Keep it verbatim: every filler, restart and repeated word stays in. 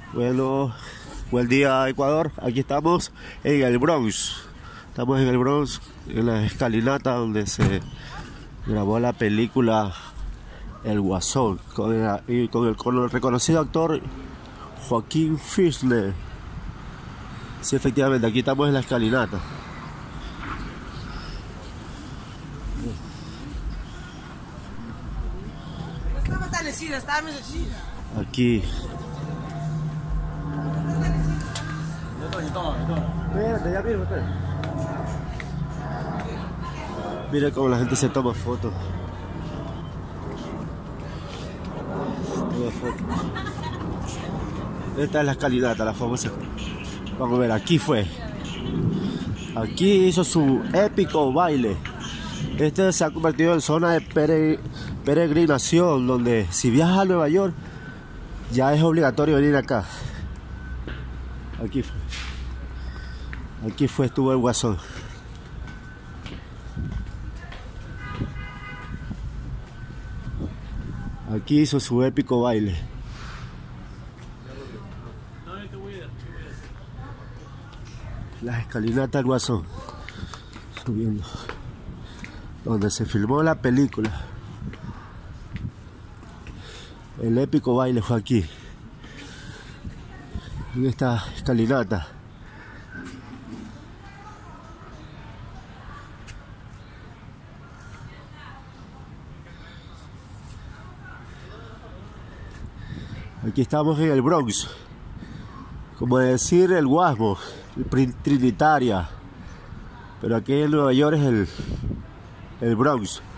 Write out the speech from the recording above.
Bueno, buen día Ecuador, aquí estamos en el Bronx. Estamos en el Bronx, en la escalinata donde se grabó la película El Guasón, con el, y con el, con el reconocido actor Joaquín Phoenix. Sí, efectivamente, aquí estamos en la escalinata. Aquí. Mira cómo la gente se toma fotos. Toma fotos. Esta es la escalinata, la famosa. Vamos a ver, aquí fue. Aquí hizo su épico baile. Este se ha convertido en zona de pere, peregrinación, donde si viajas a Nueva York, ya es obligatorio venir acá. Aquí fue. Aquí fue, estuvo el Guasón. Aquí hizo su épico baile. Las escalinatas del Guasón. Subiendo. Donde se filmó la película. El épico baile fue aquí. En esta escalinata. Aquí estamos en el Bronx, como decir el Guasmo, el Trinitaria, pero aquí en Nueva York es el, el Bronx.